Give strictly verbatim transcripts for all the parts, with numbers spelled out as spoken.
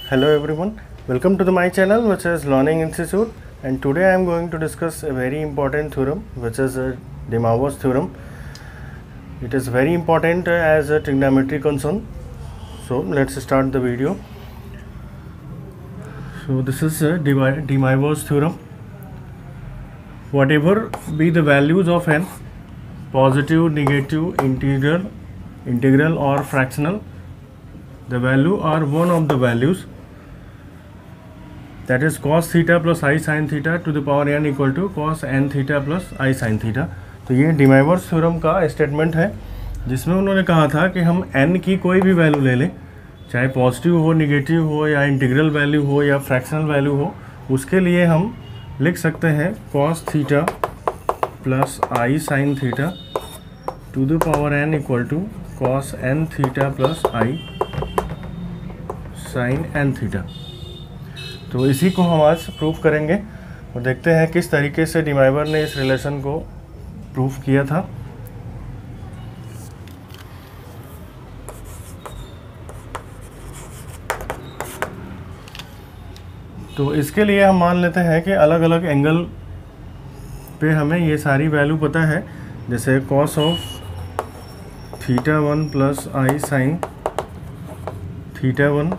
Hello everyone, welcome to the my channel which is Learning Institute, and today I am going to discuss a very important theorem which is a De Moivre's theorem. It is very important uh, as a trigonometry concern. So let's start the video. So this is uh, De Moivre's theorem. Whatever be the values of n, positive, negative, integral, integral or fractional, the value are one of the values, that is cos theta plus i sine theta to the power n equal to cos n theta plus i sine theta. तो ये de Moivre's theorem का statement है जिसमें उन्होंने कहा था कि हम n की कोई भी वैल्यू ले लें, चाहे पॉजिटिव हो, निगेटिव हो या इंटीग्रल वैल्यू हो या फ्रैक्शनल वैल्यू हो, उसके लिए हम लिख सकते हैं cos theta plus i sine theta to the power n equal to cos n theta plus i sine n theta. तो इसी को हम आज प्रूफ करेंगे और देखते हैं किस तरीके से डे मोइव्रे ने इस रिलेशन को प्रूफ किया था। तो इसके लिए हम मान लेते हैं कि अलग अलग एंगल पे हमें ये सारी वैल्यू पता है, जैसे cos of theta one plus i sine theta one,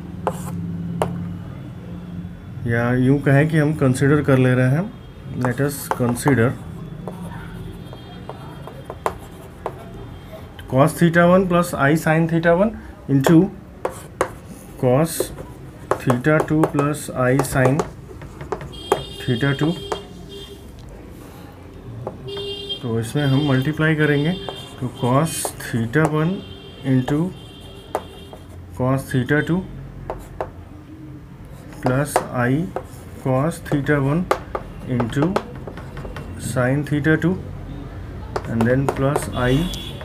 या यूँ कहें कि हम कंसीडर कर ले रहे हैं, let us consider cos theta one plus i sine theta one into cos theta two plus i sine theta two. तो इसमें हम मल्टीप्लाई करेंगे, तो cos theta one into cos theta two plus i cos theta one into sine theta two and then plus i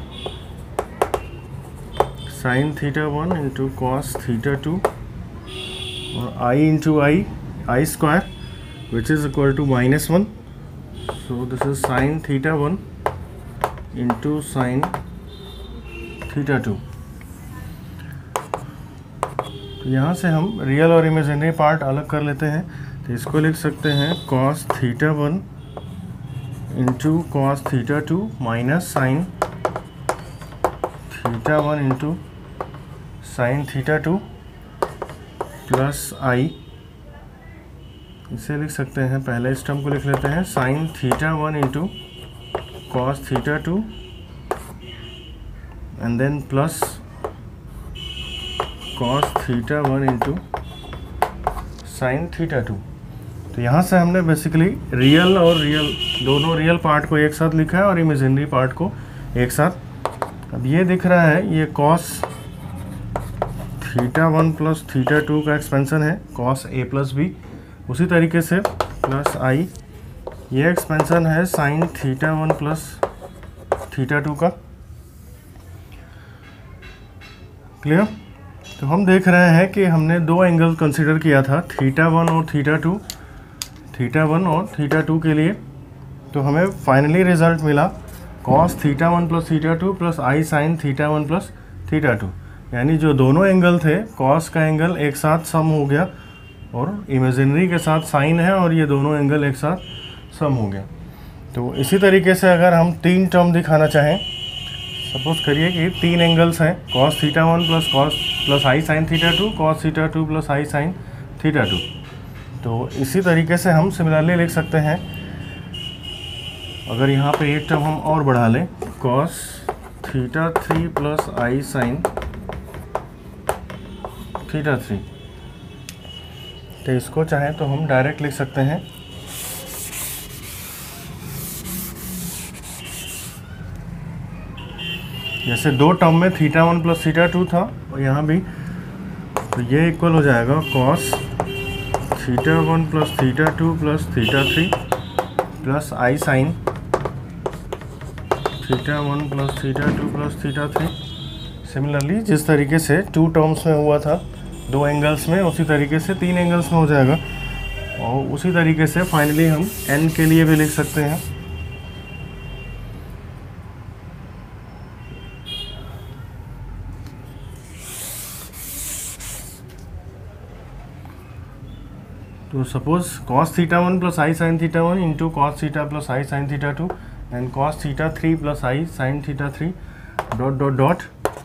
sine theta one into cos theta two और i into i i square which is equal to minus one. So this is sine theta one into sine theta two. यहाँ से हम real और imaginary part अलग कर लेते हैं, तो इसको लिख सकते हैं cos theta one into cos theta two minus sine theta one into sine theta two plus i. इसे लिख सकते हैं, पहले इस टर्म को लिख लेते हैं sine theta one into cos theta two and then plus cos theta one into sine theta two. तो यहाँ से हमने बेसिकली रियल और रियल दोनों रियल पार्ट को एक साथ लिखा है और इमेजिनरी पार्ट को एक साथ। अब ये दिख रहा है, ये cos theta one plus theta two का एक्सपेंशन है cos ए प्लस बी, उसी तरीके से प्लस आई, ये एक्सपेंशन है sine theta one plus theta two का। क्लियर? तो हम देख रहे हैं कि हमने दो एंगल कंसीडर किया था, थीटा वन और थीटा टू, थीटा वन और थीटा टू के लिए। तो हमें फाइनली रिजल्ट मिला cos theta one plus theta two plus i sine theta one plus theta two, यानी जो दोनों एंगल थे cos का एंगल एक साथ सम हो गया और इमेजिनरी के साथ साइन है और ये दोनों एंगल एक साथ सम हो गया। तो इसी तरीके से अगर हम तीन टर्म दिखाना चाहें, सपोज करिए कि तीन एंगल्स हैं cos theta one plus cos plus i sine theta two, cos theta two plus i sine theta two. तो इसी तरीके से हम सिमिलरली लिख सकते हैं, अगर यहाँ पे एक टर्म हम और बढ़ा लें cos theta three plus i sine theta three, तो इसको चाहें तो हम डायरेक्ट लिख सकते हैं जैसे दो टर्म में theta one plus theta two था और यहाँ भी, तो ये इक्वल हो जाएगा cos theta one plus theta two plus theta three plus i sine theta one plus theta two plus theta three. Similarly जिस तरीके से टू टर्म्स में हुआ था दो एंगल्स में, उसी तरीके से तीन एंगल्स में हो जाएगा और उसी तरीके से फाइनली हम n के लिए भी लिख सकते हैं। तो suppose cos theta one plus i sine theta one into cos theta plus i sine theta two and cos theta three plus i sine theta three dot dot dot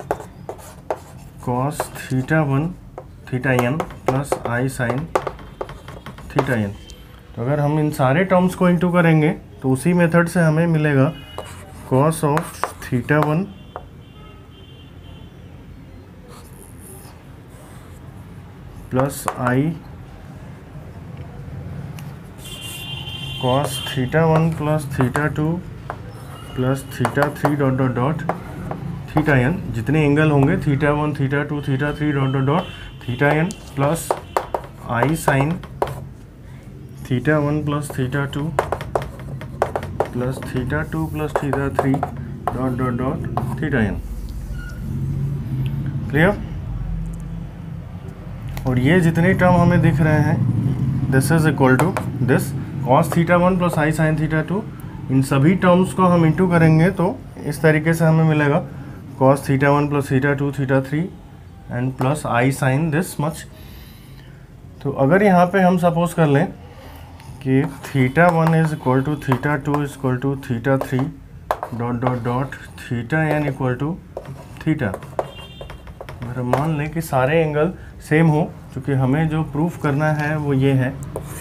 cos theta one theta n plus i sine theta n. तो अगर हम इन सारे terms को into करेंगे तो उसी method से हमें मिलेगा cos of theta one plus i cos theta one plus theta two plus theta three dot dot dot theta n. जितने एंगल होंगे theta one theta two theta three dot dot dot theta n plus i sine theta one plus theta two plus theta two plus theta three dot dot dot theta n. Clear? और ये जितने term हमें दिख रहे हैं this is equal to this cos theta one plus i sine theta two. इन सभी terms को हम इंटू करेंगे तो इस तरीके से हमें मिलेगा cos theta one plus theta two theta three and plus i sine this much. तो अगर यहाँ पे हम सपोज कर लें कि theta one is equal to theta two is equal to theta three dot dot dot theta n equal to theta. अगर हम मान लें कि सारे एंगल सेम हो, क्योंकि हमें जो प्रूफ करना है वो ये है,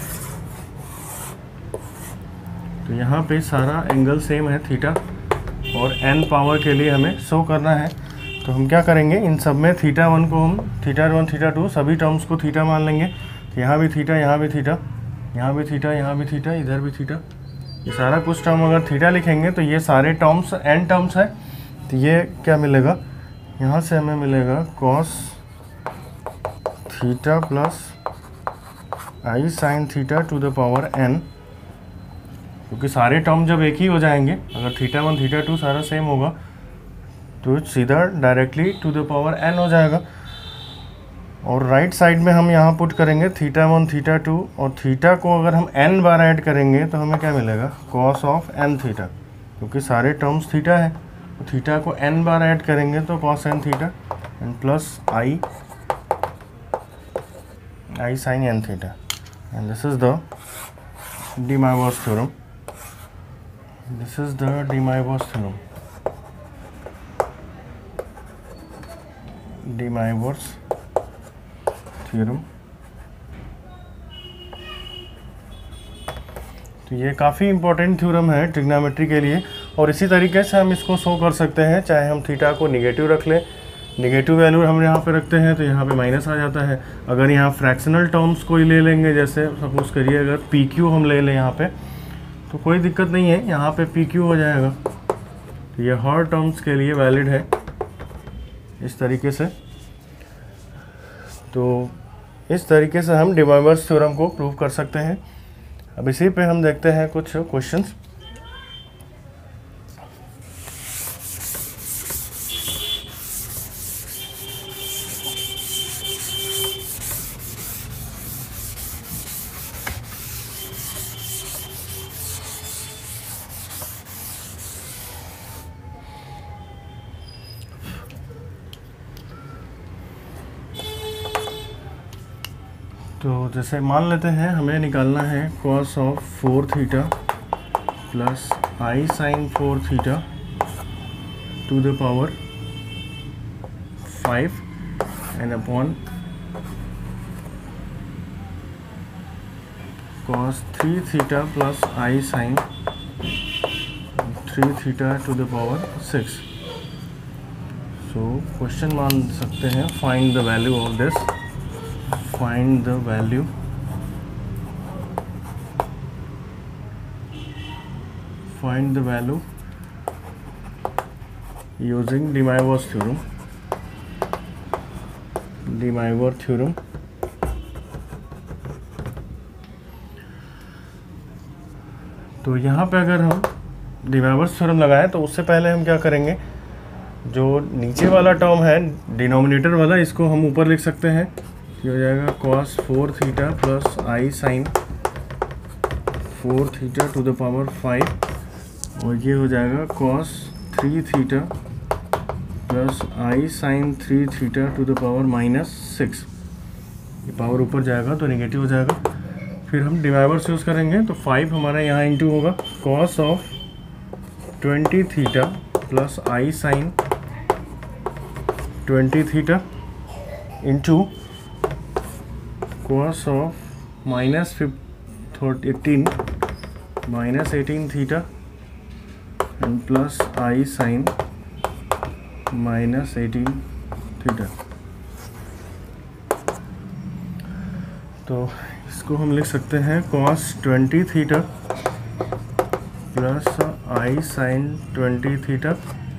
तो यहाँ पे सारा एंगल सेम है थीटा और एन पावर के लिए हमें शो करना है। तो हम क्या करेंगे, इन सब में थीटा वन को हम थीटा वन थीटा टू सभी टर्म्स को थीटा मान लेंगे। तो यहाँ भी थीटा, यहाँ भी थीटा, यहाँ भी थीटा, यहाँ भी थीटा, इधर भी थीटा, ये सारा कुछ टर्म अगर थीटा लिखेंगे तो ये सारे टर्म्स एन टर्म्स है। तो ये क्या मिलेगा, यहाँ से हमें मिलेगा cos theta plus i sine theta to the power n, क्योंकि सारे टर्म जब एक ही हो जाएंगे, अगर थीटा वन थीटा टू सारा सेम होगा तो सीधा directly to the power n हो जाएगा। और राइट साइड में हम यहाँ पुट करेंगे थीटा वन थीटा टू, और थीटा को अगर हम एन बार ऐड करेंगे तो हमें क्या मिलेगा, कॉस ऑफ एन थीटा, क्योंकि सारे टर्म्स थीटा है। तो थीटा को एन बार ऐड करेंगे तो cos n theta and plus i i sine n theta and this is the de Moivre's theorem. This is the De Moivre's theorem. De Moivre's theorem. तो ये काफ़ी important theorem है trigonometry के लिए, और इसी तरीके से हम इसको शो कर सकते हैं। चाहे हम थीटा को निगेटिव रख लें, निगेटिव वैल्यू हम यहाँ पे रखते हैं तो यहाँ पे माइनस आ जाता है। अगर यहाँ फ्रैक्शनल टर्म्स कोई ले लेंगे, जैसे सपोज करिए अगर पी क्यू हम ले लें यहाँ पे, तो कोई दिक्कत नहीं है, यहाँ पे पी क्यू हो जाएगा। तो ये हर टर्म्स के लिए वैलिड है इस तरीके से। तो इस तरीके से हम डे मोइवरे's थ्योरम को प्रूव कर सकते हैं। अब इसी पे हम देखते हैं कुछ क्वेश्चंस। तो जैसे मान लेते हैं हमें निकालना है cos of four theta plus i sine four theta to the power five and upon cos three theta plus i sine three theta to the power six. So question मान सकते हैं find the value of this, find the value find the value using De Moivre's theorem. De Moivre theorem तो यहाँ पे अगर हम De Moivre's theorem लगाएं तो उससे पहले हम क्या करेंगे, जो नीचे वाला टर्म है डिनोमिनेटर वाला, इसको हम ऊपर लिख सकते हैं। ये हो जाएगा cos four theta plus i sine four theta to the power five, और ये हो जाएगा cos three theta plus i sine three theta to the power minus six. ये पावर ऊपर जाएगा तो नेगेटिव हो जाएगा। फिर हम डिवाइवर्स यूज़ करेंगे, तो फाइव हमारा यहाँ इंटू होगा cos of twenty theta plus i sine twenty theta into cos of minus eighteen minus eighteen theta and plus i sine minus eighteen theta. तो इसको हम लिख सकते हैं cos twenty theta plus i sine twenty theta.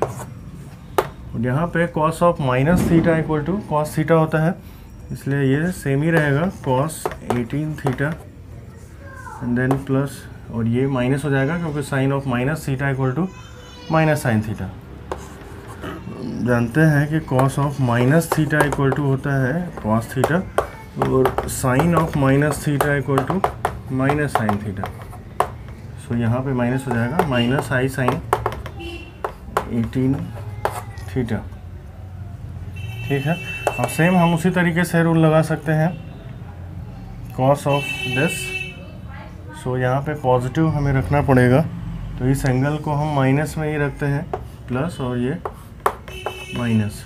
यहाँ पे cos of minus theta equal to cos theta होता है, इसलिए ये सेम ही रहेगा cos eighteen theta and then plus, और ये माइनस हो जाएगा क्योंकि sine of minus theta equal to minus sine theta. जानते हैं कि cos of minus theta equal to होता है कॉस थीटा, और sine of minus theta equal to minus sine theta. So यहाँ पे माइनस हो जाएगा minus i sine eighteen theta. ठीक है, अब सेम हम उसी तरीके से रूल लगा सकते हैं कॉस ऑफ दिस। सो यहाँ पे पॉजिटिव हमें रखना पड़ेगा, तो इस एंगल को हम माइनस में ही रखते हैं, प्लस और ये माइनस।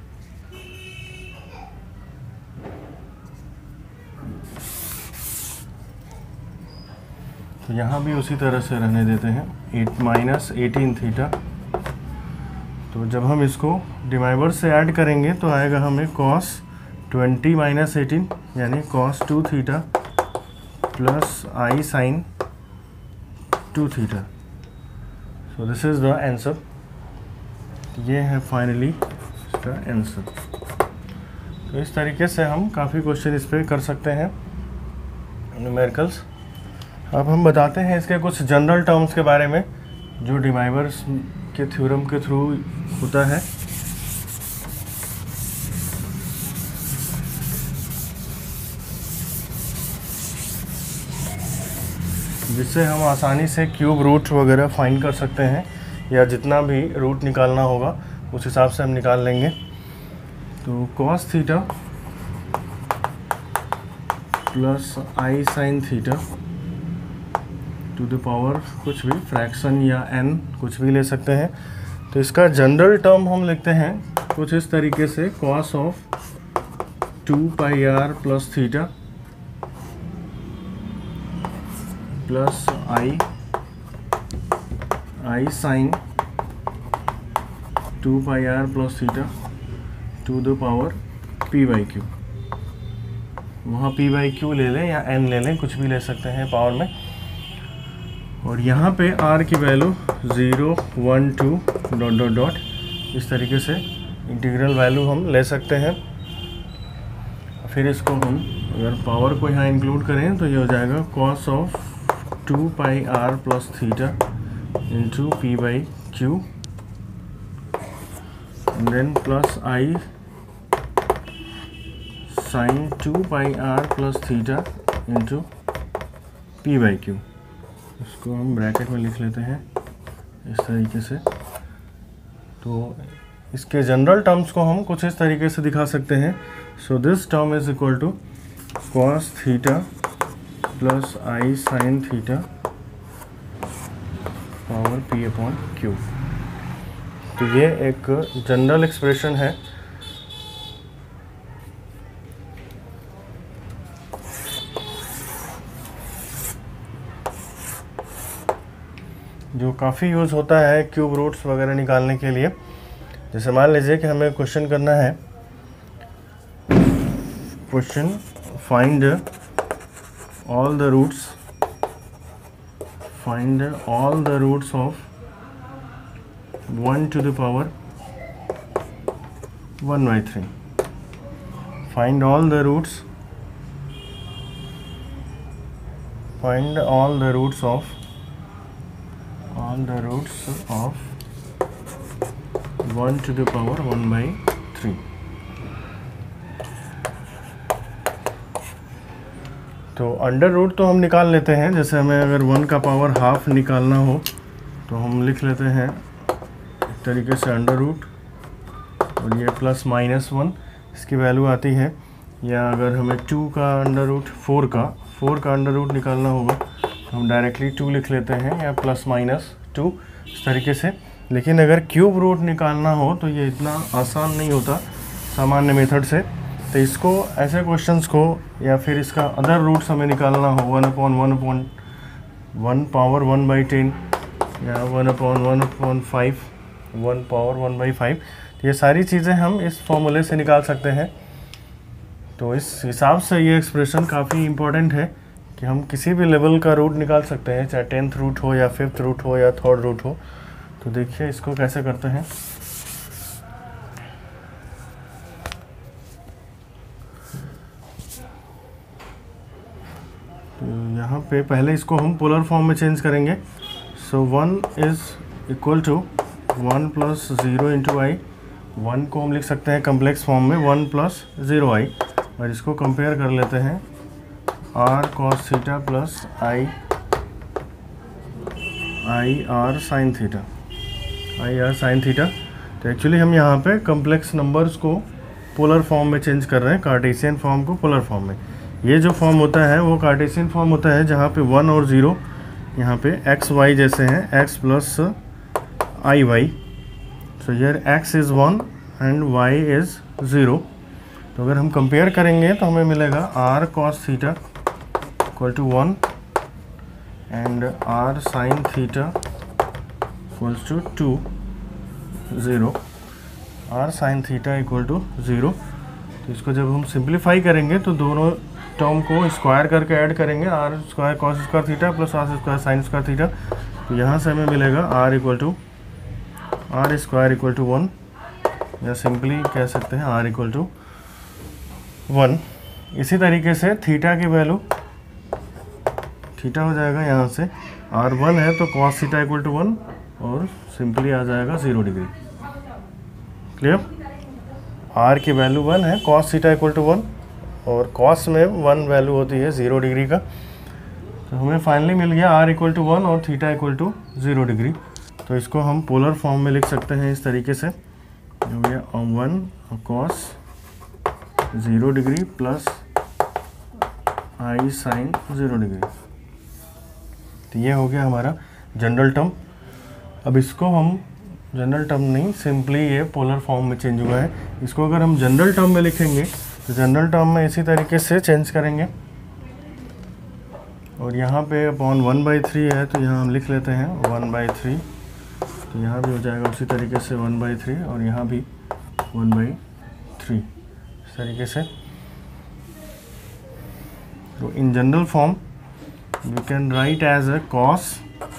तो यहाँ भी उसी तरह से रहने देते हैं एट माइनस एटीन थीटा। तो जब हम इसको डिवाइवर से ऐड करेंगे तो आएगा हमें कॉस ट्वेंटी माइनस एटीन यानी cos two theta plus i sine two theta. So this is the answer. ये है फाइनली इसका आंसर। तो इस तरीके से हम काफ़ी क्वेश्चन इस पर कर सकते हैं न्यूमेरिकल्स। अब हम बताते हैं इसके कुछ जनरल टर्म्स के बारे में जो डिवाइवर्स के थ्योरम के थ्रू होता है। जिससे हम आसानी से क्यूब रूट वगैरह फाइंड कर सकते हैं, या जितना भी रूट निकालना होगा उस हिसाब से हम निकाल लेंगे। तो cos theta plus i sine theta to the power कुछ भी फ्रैक्शन या एन कुछ भी ले सकते हैं। तो इसका जनरल टर्म हम लिखते हैं कुछ इस तरीके से cos of two pi r plus theta plus i i sine two pi r plus theta to the power p by q. वहाँ पी बाई क्यू ले लें या एन ले लें, कुछ भी ले सकते हैं पावर में। और यहाँ पे r की value zero one two dot dot dot इस तरीके से इंटीग्रल वैल्यू हम ले सकते हैं। फिर इसको हम अगर पावर को यहाँ इंक्लूड करें तो ये हो जाएगा cos of two pi r plus theta into p by q and then plus i sine two pi r plus theta into p by q. इसको हम ब्रैकेट में लिख लेते हैं इस तरीके से। तो इसके जनरल टर्म्स को हम कुछ इस तरीके से दिखा सकते हैं। So this term is equal to cos theta plus i sine theta power p upon q. तो ये एक जनरल एक्सप्रेशन है जो काफ़ी यूज़ होता है क्यूब रूट्स वगैरह निकालने के लिए। जैसे मान लीजिए कि हमें क्वेश्चन करना है, question find all the roots find all the roots of one to the power one by three. Find all the roots find all the roots of all the roots of one to the power one by three. तो under root तो हम निकाल लेते हैं। जैसे हमें अगर one का पावर हाफ निकालना हो तो हम लिख लेते हैं इस तरीके से अंडर रूट, और ये प्लस माइनस वन इसकी वैल्यू आती है। या अगर हमें टू का अंडर रूट फोर का फोर का अंडर रूट निकालना होगा तो हम डायरेक्टली टू लिख लेते हैं या प्लस माइनस टू इस तरीके से। लेकिन अगर क्यूब रूट निकालना हो तो ये इतना आसान नहीं होता सामान्य मेथड से, तो इसको ऐसे क्वेश्चंस को या फिर इसका अदर रूट्स हमें निकालना हो one upon one upon one power one by ten या one upon one upon five one power one by five, तो ये सारी चीज़ें हम इस फॉर्मूले से निकाल सकते हैं। तो इस हिसाब से ये एक्सप्रेशन काफ़ी इम्पोर्टेंट है कि हम किसी भी लेवल का रूट निकाल सकते हैं, चाहे टेंथ रूट हो या फिफ्थ रूट हो या थर्ड रूट हो। तो देखिए इसको कैसे करते हैं। तो यहाँ पे पहले इसको हम पोलर फॉर्म में चेंज करेंगे। So one is equal to one plus zero into i, one को हम लिख सकते हैं कम्प्लेक्स फॉर्म में वन प्लस ज़ीरो आई, और इसको कंपेयर कर लेते हैं r cos theta plus i i r sine theta i r sine theta. तो एक्चुअली हम यहाँ पे कम्प्लेक्स नंबर्स को पोलर फॉर्म में चेंज कर रहे हैं, कार्टेशियन फॉर्म को पोलर फॉर्म में। ये जो फॉर्म होता है वो कार्टेशियन फॉर्म होता है जहाँ पे वन और ज़ीरो यहाँ पे एक्स वाई जैसे हैं, x plus i y. So here x is one and y is zero. तो अगर हम कंपेयर करेंगे तो हमें मिलेगा r cos theta equal to one and r sine theta equals to to zero, r sine theta equal to zero. तो इसको जब हम सिंप्लीफाई करेंगे तो दोनों टर्म को स्क्वायर करके ऐड करेंगे, r square cos square theta plus r square sine square theta. तो यहाँ से हमें मिलेगा r equal to r square equal to one, या सिंपली कह सकते हैं आर इक्वल टू वन। इसी तरीके से थीटा की वैल्यू थीटा हो जाएगा यहाँ से आर वन है तो cos theta equal to one और सिंपली आ जाएगा ज़ीरो डिग्री। क्लियर? आर की वैल्यू वन है, cos theta equal to one, और कॉस में वन वैल्यू होती है ज़ीरो डिग्री का। तो हमें फाइनली मिल गया आर इक्वल टू वन और theta equal to zero degree. तो इसको हम पोलर फॉर्म में लिख सकते हैं इस तरीके से, हो गया one cos zero degree plus i sine zero degree. तो ये हो गया हमारा जनरल टर्म। अब इसको हम जनरल टर्म नहीं, सिंपली ये पोलर फॉर्म में चेंज हुआ है। इसको अगर हम जनरल टर्म में लिखेंगे तो जनरल टर्म में इसी तरीके से चेंज करेंगे, और यहाँ पे अपॉन वन बाई थ्री है तो यहाँ हम लिख लेते हैं वन बाई थ्री। तो यहाँ भी हो जाएगा उसी तरीके से वन बाई थ्री, और यहाँ भी वन बाई थ्री इस तरीके से। तो in general form we can write as a cos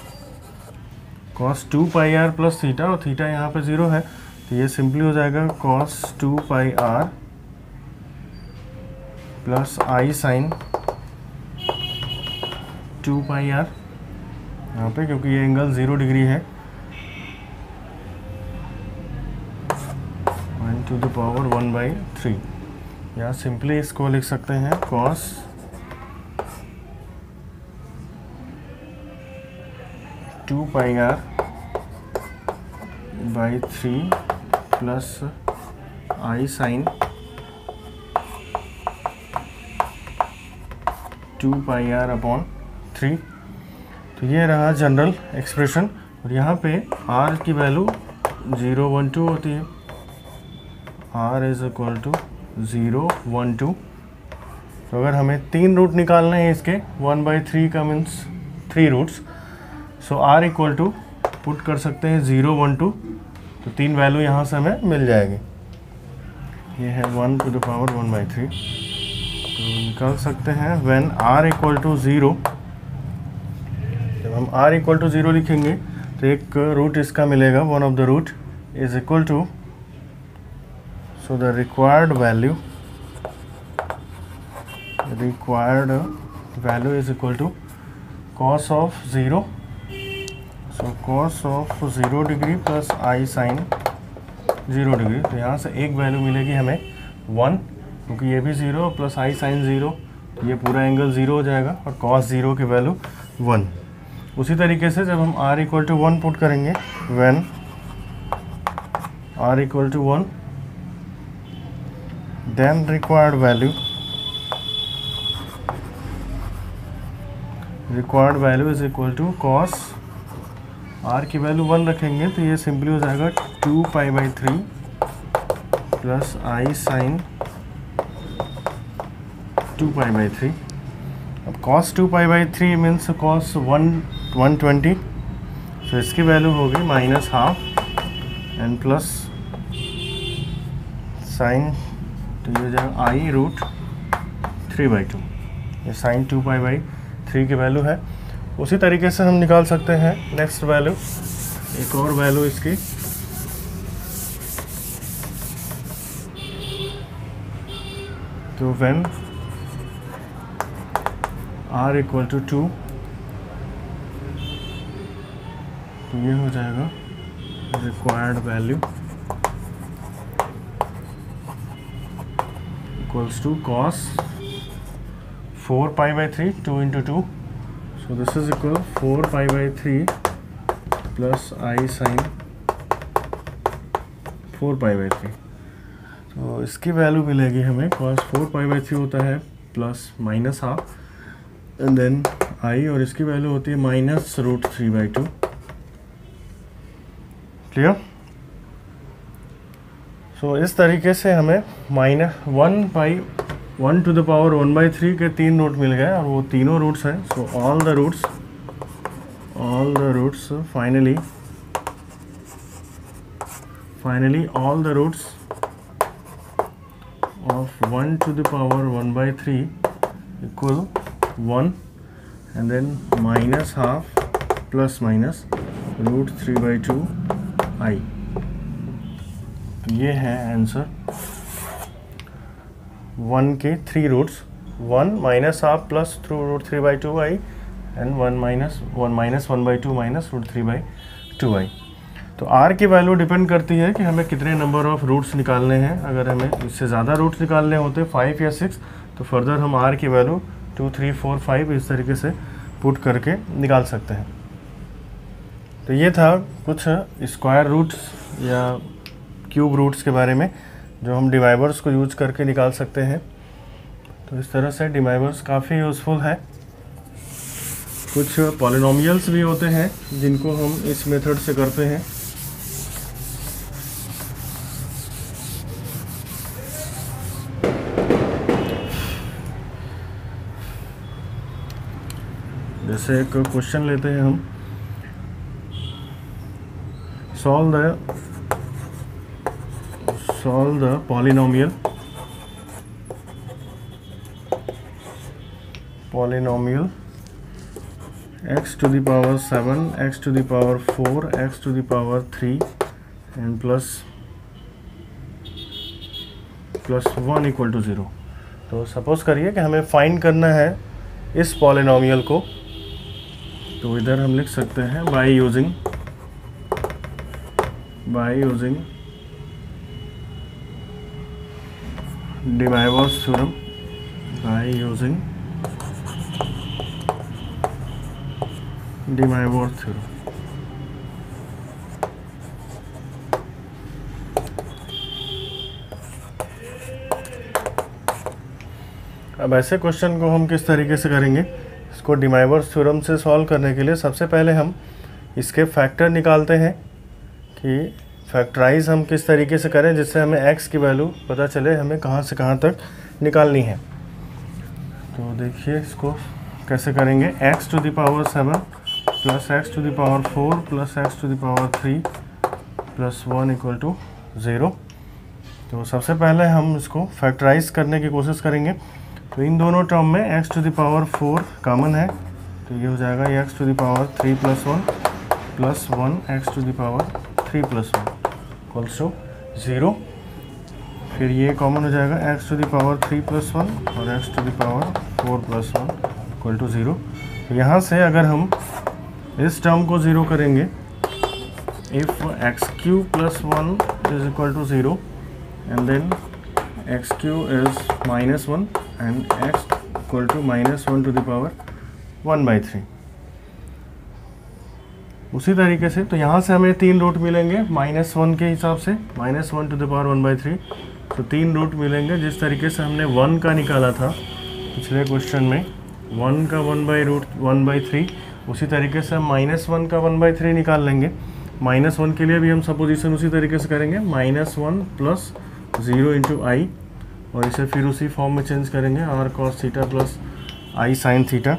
cos two pi r plus theta, और थीटा यहाँ पे ज़ीरो है तो ये सिंपली हो जाएगा cos two pi r plus i sine two pi r यहाँ पे, क्योंकि ये एंगल ज़ीरो डिग्री है, one to the power one by three. या सिंपली इसको लिख सकते हैं cos two pi r by three plus i sine two pi r upon three. तो ये रहा जनरल एक्सप्रेशन, और यहाँ पे आर की वैल्यू ज़ीरो वन टू होती है, r is equal to zero one two. तो अगर हमें तीन रूट निकालने हैं इसके, वन बाई थ्री का means three roots, so r equal to put कर सकते हैं ज़ीरो वन टू, तो तीन वैल्यू यहाँ से हमें मिल जाएगी। ये है one to the power one by three. तो निकाल सकते हैं when r equal to zero. जब हम आर इक्वल टू ज़ीरो लिखेंगे तो एक रूट इसका मिलेगा, one of the root is equal to, so the required value required value is equal to cos of zero, so cos of zero degree plus i sine zero degree. तो यहाँ से एक value मिलेगी हमें one, क्योंकि ये भी zero plus i sine zero, तो ये पूरा एंगल ज़ीरो हो जाएगा, और कॉस ज़ीरो की वैल्यू वन। उसी तरीके से जब हम r equal to one put करेंगे, when r equal to one, then required value required value is equal to cos, r की वैल्यू वन रखेंगे तो ये सिंपली हो जाएगा two pi by three plus i sine two pi by three. अब cos two pi by three means cos one one twenty, तो इसकी value होगी minus half and plus sine, तो ये हो जाएगा i root three by two. ये sine two pi by three की वैल्यू है। उसी तरीके से हम निकाल सकते हैं नेक्स्ट वैल्यू, एक और वैल्यू इसकी, तो when r equal to two, तो ये हो जाएगा required value equals to cos four pi by three, two into two, so this is equal four pi by three plus i sine four pi by three. तो इसकी value मिलेगी हमें, cos four pi by three होता है plus minus half and then i, और इसकी value होती है minus root three by two. Clear? सो इस तरीके से हमें minus one by one to the power one by three के तीन रूट मिल गए, और वो तीनों रूट्स हैं। So all the roots all the roots finally finally all the roots of one to the power one by three equal one and then minus half plus minus root three by two i. तो ये है answer one के three roots, one minus half plus through root three by two i and one minus one minus one by two minus root three by two i. तो are की value depend करती है कि हमें कितने number of roots निकालने हैं। अगर हमें इससे ज़्यादा रूट्स निकालने होते फाइव या सिक्स, तो फर्दर हम आर की value two three four five इस तरीके से पुट करके निकाल सकते हैं। तो ये था कुछ स्क्वायर रूट्स या क्यूब रूट्स के बारे में जो हम डिवाइवर्स को यूज करके निकाल सकते हैं। तो इस तरह से डिवाइवर्स काफ़ी यूज़फुल है। कुछ पॉलिनोमियल्स भी होते हैं जिनको हम इस मेथड से करते हैं। जैसे एक क्वेश्चन लेते हैं हम, solve the solve the polynomial polynomial x to the power seven, x to the power four, x to the power three and plus plus one equal to zero. तो सपोज करिए कि हमें फाइंड करना है इस पॉलिनोमियल को, तो इधर हम लिख सकते हैं by using by using De Moivre's theorem by using De Moivre's theorem. अब ऐसे क्वेश्चन को हम किस तरीके से करेंगे, इसको डिवाइवर्स थ्योरम से सॉल्व करने के लिए सबसे पहले हम इसके फैक्टर निकालते हैं कि फैक्टराइज हम किस तरीके से करें जिससे हमें x की वैल्यू पता चले हमें कहाँ से कहाँ तक निकालनी है। तो देखिए इसको कैसे करेंगे, x to the power seven plus x to the power four plus x to the power three plus one equal to zero. तो सबसे पहले हम इसको फैक्टराइज करने की कोशिश करेंगे। तो इन दोनों टर्म में x to the power four common है, तो ये हो जाएगा x to the power three plus one plus one x to the power three plus one equals to zero. फिर ये कॉमन हो जाएगा x to the power three plus one और x to the power four plus one equal to zero. तो यहाँ से अगर हम इस टर्म को ज़ीरो करेंगे, if x cube plus one is equal to zero and then x cube is minus one and x equal to minus one to the power one by three. उसी तरीके से तो यहाँ से हमें तीन रूट मिलेंगे माइनस वन के हिसाब से, minus one to the power one by three. तो तीन रूट मिलेंगे जिस तरीके से हमने वन का निकाला था पिछले क्वेश्चन में, वन का one by root one by three, उसी तरीके से हम माइनस वन का वन बाई थ्री निकाल लेंगे। माइनस वन के लिए भी हम सपोजिशन उसी तरीके से करेंगे, minus one plus zero into i, और इसे फिर उसी फॉर्म में चेंज करेंगे, r cos theta plus i sine theta.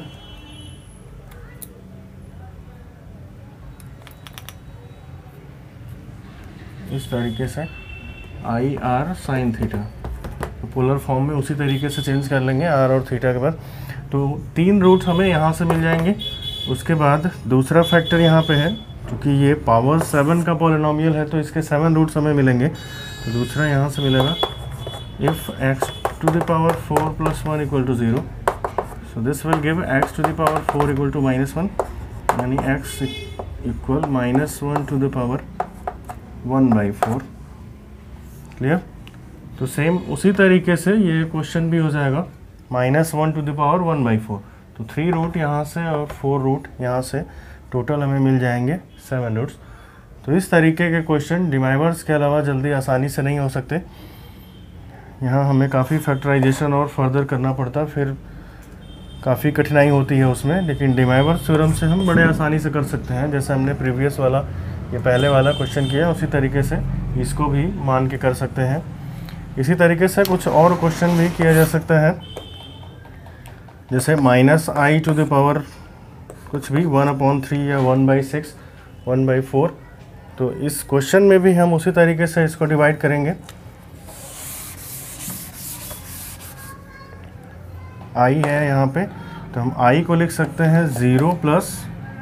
इस तरीके से आई आर साइन थीटा, तो पोलर फॉर्म में उसी तरीके से चेंज कर लेंगे आर और थीटा के बाद। तो तीन रूट हमें यहाँ से मिल जाएंगे। उसके बाद दूसरा फैक्टर यहाँ पे है, क्योंकि ये पावर सेवन का पॉलिनोमियल है तो इसके सेवन रूट्स हमें मिलेंगे। तो दूसरा यहाँ से मिलेगा, if x to the power four plus one equal to zero, so this will give x to the power four equal to minus one, यानी x equal minus one to the power one by four. Clear? तो same उसी तरीके से ये question भी हो जाएगा, minus one to the power one by four. तो थ्री रूट यहाँ से और फोर रूट यहाँ से, टोटल हमें मिल जाएंगे सेवन रूट्स। तो इस तरीके के क्वेश्चन डिमाइवर्स के अलावा जल्दी आसानी से नहीं हो सकते। यहाँ हमें काफ़ी फैक्टराइजेशन और फर्दर करना पड़ता, फिर काफ़ी कठिनाई होती है उसमें, लेकिन डिमाइवर्स थ्योरम से हम बड़े आसानी से कर सकते हैं। जैसे हमने प्रीवियस वाला ये पहले वाला क्वेश्चन किया, उसी तरीके से इसको भी मान के कर सकते हैं। इसी तरीके से कुछ और क्वेश्चन भी किया जा सकता है, जैसे minus i to the power कुछ भी वन अपॉन थ्री या one by six, one by four. तो इस क्वेश्चन में भी हम उसी तरीके से इसको डिवाइड करेंगे। आई है यहाँ पे, तो हम आई को लिख सकते हैं ज़ीरो प्लस,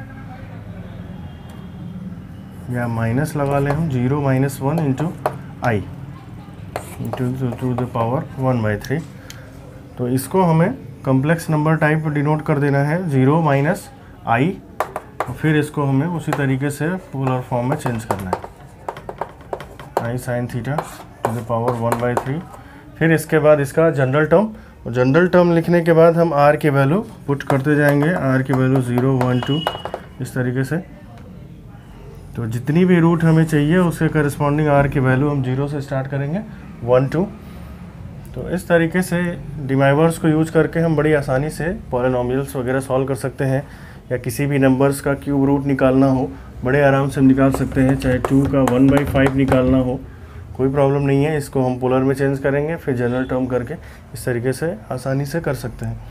या माइनस लगा लें हम, zero minus one into i into to the power one by three. तो इसको हमें कम्प्लेक्स नंबर टाइप डिनोट कर देना है, ज़ीरो माइनस आई, और फिर इसको हमें उसी तरीके से पोलर फॉर्म में चेंज करना है, i sine theta to the power one by three. फिर इसके बाद इसका जनरल टर्म, और जनरल टर्म लिखने के बाद हम आर की वैल्यू पुट करते जाएंगे, आर की वैल्यू ज़ीरो वन टू, इस तरीके से। तो जितनी भी रूट हमें चाहिए उसके करस्पॉन्डिंग आर की वैल्यू हम जीरो से स्टार्ट करेंगे, वन टू। तो इस तरीके से डिमाइवर्स को यूज करके हम बड़ी आसानी से पॉलिनोमियल्स वगैरह सॉल्व कर सकते हैं, या किसी भी नंबर्स का क्यूब रूट निकालना हो बड़े आराम से हम निकाल सकते हैं। चाहे टू का वन बाई फाइव निकालना हो, कोई प्रॉब्लम नहीं है। इसको हम पोलर में चेंज करेंगे, फिर जनरल टर्म करके इस तरीके से आसानी से कर सकते हैं।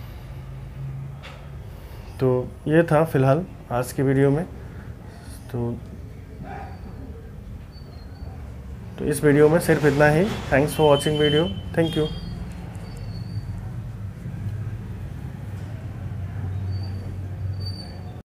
तो ये था फ़िलहाल आज की वीडियो में। तो तो इस वीडियो में सिर्फ इतना ही। Thanks for watching video. Thank you.